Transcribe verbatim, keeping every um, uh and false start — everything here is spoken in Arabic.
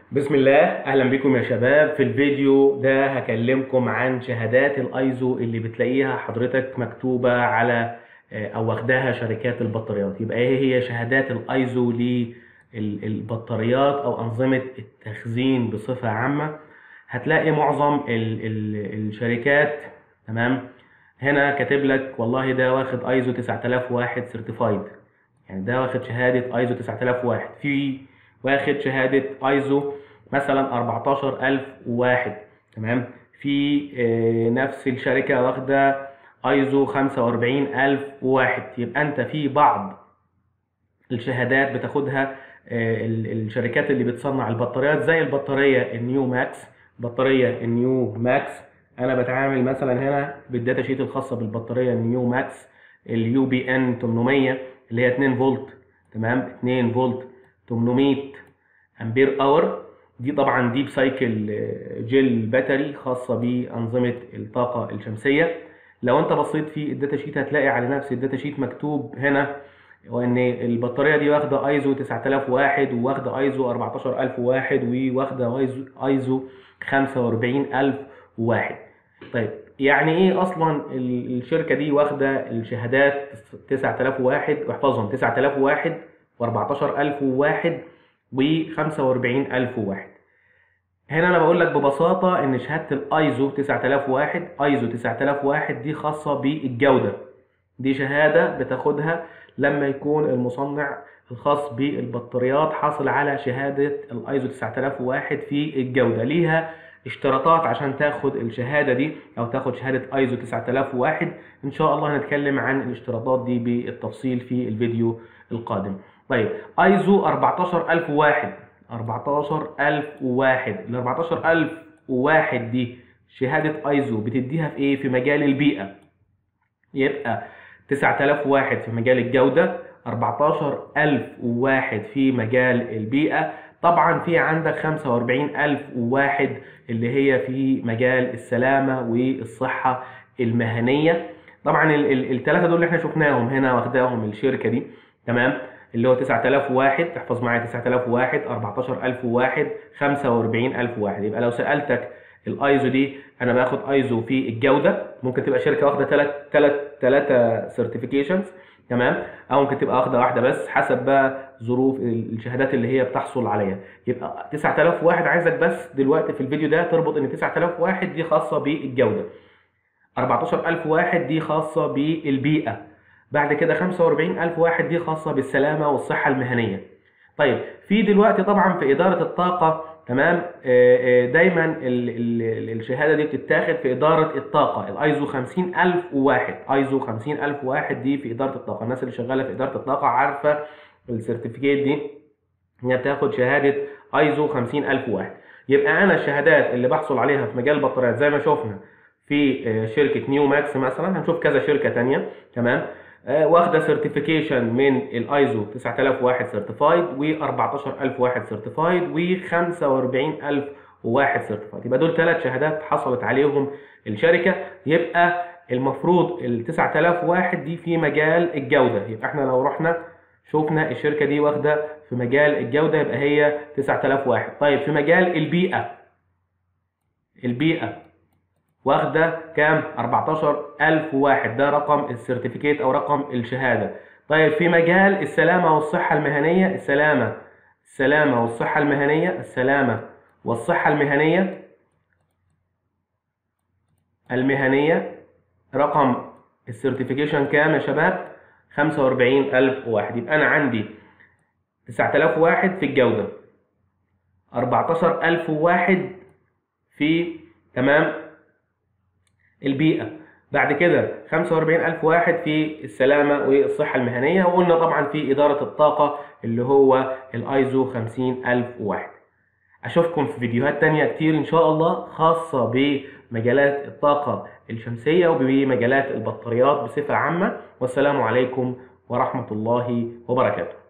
بسم الله، اهلا بكم يا شباب. في الفيديو ده هكلمكم عن شهادات الايزو اللي بتلاقيها حضرتك مكتوبة على او واخداها شركات البطاريات. يبقى ايه هي شهادات الايزو للبطاريات او انظمة التخزين بصفة عامة؟ هتلاقي معظم ال ال الشركات تمام هنا كاتب لك والله ده واخد ايزو تسعة آلاف وواحد سيرتيفايد، يعني ده واخد شهادة ايزو تسعة آلاف وواحد، في واخد شهادة ايزو مثلا أربعتاشر ألف وواحد. تمام. في آه، نفس الشركة واخدة ايزو خمسة وأربعين ألف وواحد. يبقى انت في بعض الشهادات بتاخدها آه، الشركات اللي بتصنع البطاريات، زي البطارية النيو ماكس. بطارية النيو ماكس انا بتعامل مثلا هنا بالداتا شيت الخاصة بالبطارية النيو ماكس اليو بي ان ثمانمية اللي هي اتنين فولت. تمام، اتنين فولت ثمانمية امبير اور. دي طبعا ديب سايكل جيل باتري خاصة بأنظمة الطاقة الشمسية. لو انت بصيت في الداتا شيت هتلاقي على نفس الداتا شيت مكتوب هنا وان البطاريه دي واخده ايزو تسعة آلاف وواحد وواخده ايزو أربعتاشر ألف وواحد وواخده ايزو ايزو خمسة وأربعين ألف وواحد. طيب يعني ايه اصلا الشركه دي واخده الشهادات تسعة آلاف وواحد؟ واحفظهم، تسعة آلاف وواحد و14000 ألف وواحد و45000 ألف وواحد. هنا انا بقول لك ببساطه ان شهاده الايزو تسعة آلاف وواحد ايزو تسعة آلاف وواحد دي خاصه بالجوده. دي شهادة بتاخدها لما يكون المصنع الخاص بالبطاريات حاصل على شهادة الايزو تسعة آلاف وواحد في الجودة. ليها اشتراطات عشان تاخد الشهادة دي او تاخد شهادة ايزو تسعة آلاف وواحد. ان شاء الله هنتكلم عن الاشتراطات دي بالتفصيل في الفيديو القادم. طيب ايزو أربعتاشر ألف وواحد أربعتاشر ألف وواحد ال أربعتاشر ألف وواحد دي شهادة ايزو بتديها في ايه؟ في مجال البيئة. يبقى تسعة آلاف وواحد في مجال الجودة، أربعتاشر ألف وواحد في مجال البيئة. طبعا في عندك خمسة وأربعين ألف وواحد اللي هي في مجال السلامة والصحة المهنية. طبعا الثلاثة دول اللي احنا شفناهم هنا واخداهم الشركة دي. تمام، اللي هو تسعة آلاف وواحد، تحفظ معايا تسعة آلاف وواحد، أربعتاشر ألف وواحد، خمسة وأربعين ألف وواحد. يبقى لو سألتك الايزو دي انا باخد ايزو في الجوده، ممكن تبقى شركه واخده ثلاث ثلاث ثلاثه سيرتيفيكيشنز. تمام، او ممكن تبقى واخده واحده بس، حسب بقى ظروف الشهادات اللي هي بتحصل عليها. يبقى تسعة آلاف وواحد عايزك بس دلوقتي في الفيديو ده تربط ان تسعة آلاف وواحد دي خاصه بالجوده، أربعتاشر ألف وواحد دي خاصه بالبيئه، بعد كده خمسة وأربعين ألف وواحد دي خاصه بالسلامه والصحه المهنيه. طيب في دلوقتي طبعا في اداره الطاقه، تمام، دايما ال ال الشهاده دي بتتاخد في اداره الطاقه، الايزو خمسين ألف وواحد. ايزو خمسين ألف وواحد دي في اداره الطاقه. الناس اللي شغاله في اداره الطاقه عارفه السيرتيفيكيت دي انها بتاخد شهاده ايزو خمسين ألف وواحد. يبقى انا الشهادات اللي بحصل عليها في مجال البطاريات زي ما شفنا في شركه نيو ماكس مثلا، هنشوف كذا شركه ثانيه. تمام، واخده سيرتيفيكيشن من الايزو تسعة آلاف وواحد سيرتيفايد و14000 ألف وواحد سيرتيفايد و45000 وواحد سيرتيفايد. يبقى دول ثلاث شهادات حصلت عليهم الشركه. يبقى المفروض ال تسعة آلاف وواحد دي في مجال الجوده. يبقى احنا لو رحنا شوفنا الشركه دي واخده في مجال الجوده يبقى هي تسعة آلاف وواحد. طيب في مجال البيئه، البيئه واخده كام؟ أربعتاشر ألف وواحد، ده رقم السيرتيفيكيت او رقم الشهاده. طيب في مجال السلامه والصحه المهنيه، السلامه السلامه والصحه المهنيه السلامه والصحه المهنيه المهنيه رقم السيرتيفيكيشن كام يا شباب؟ خمسة وأربعين ألف وواحد. يبقى انا عندي تسعة آلاف وواحد في الجوده، أربعتاشر ألف وواحد في تمام البيئة، بعد كده خمسة وأربعين ألف واحد في السلامة والصحة المهنية، وقلنا طبعا في إدارة الطاقة اللي هو الايزو خمسين ألف وواحد. أشوفكم في فيديوهات تانية كتير إن شاء الله خاصة بمجالات الطاقة الشمسية وبمجالات البطاريات بصفة عامة. والسلام عليكم ورحمة الله وبركاته.